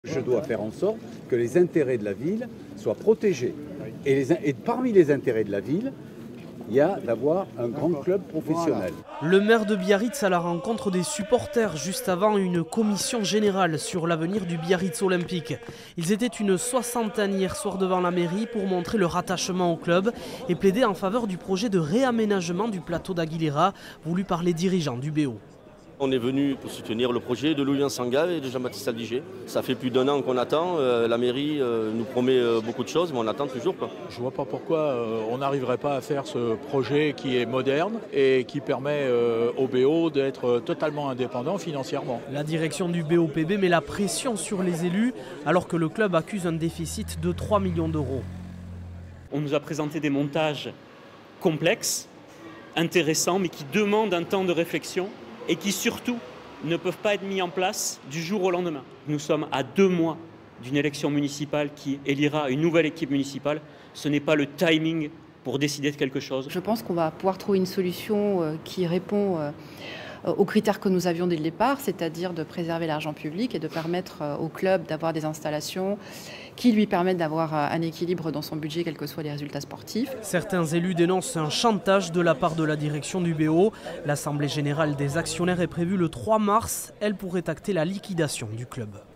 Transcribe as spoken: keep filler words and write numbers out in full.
Je dois faire en sorte que les intérêts de la ville soient protégés. Et, les, et parmi les intérêts de la ville, il y a d'avoir un grand club professionnel. Le maire de Biarritz à la rencontre des supporters juste avant une commission générale sur l'avenir du Biarritz Olympique. Ils étaient une soixantaine hier soir devant la mairie pour montrer leur attachement au club et plaider en faveur du projet de réaménagement du plateau d'Aguilera voulu par les dirigeants du B O. On est venu pour soutenir le projet de Louis Sanga et de Jean-Baptiste Aldiger. Ça fait plus d'un an qu'on attend. Euh, la mairie euh, nous promet euh, beaucoup de choses, mais on attend toujours pas. Je ne vois pas pourquoi euh, on n'arriverait pas à faire ce projet qui est moderne et qui permet euh, au B O d'être totalement indépendant financièrement. La direction du B O P B met la pression sur les élus alors que le club accuse un déficit de trois millions d'euros. On nous a présenté des montages complexes, intéressants, mais qui demandent un temps de réflexion et qui surtout ne peuvent pas être mis en place du jour au lendemain. Nous sommes à deux mois d'une élection municipale qui élira une nouvelle équipe municipale. Ce n'est pas le timing pour décider de quelque chose. Je pense qu'on va pouvoir trouver une solution qui répond aux critères que nous avions dès le départ, c'est-à-dire de préserver l'argent public et de permettre au club d'avoir des installations qui lui permettent d'avoir un équilibre dans son budget, quels que soient les résultats sportifs. Certains élus dénoncent un chantage de la part de la direction du B O. L'Assemblée générale des actionnaires est prévue le trois mars. Elle pourrait acter la liquidation du club.